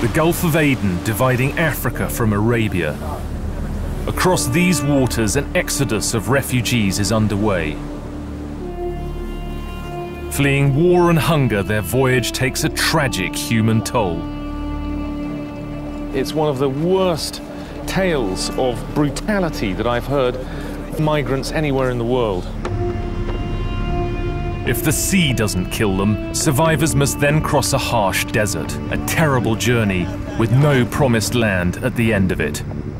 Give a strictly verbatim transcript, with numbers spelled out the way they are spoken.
The Gulf of Aden dividing Africa from Arabia. Across these waters, an exodus of refugees is underway. Fleeing war and hunger, their voyage takes a tragic human toll. It's one of the worst tales of brutality that I've heard of migrants anywhere in the world. If the sea doesn't kill them, survivors must then cross a harsh desert, a terrible journey with no promised land at the end of it.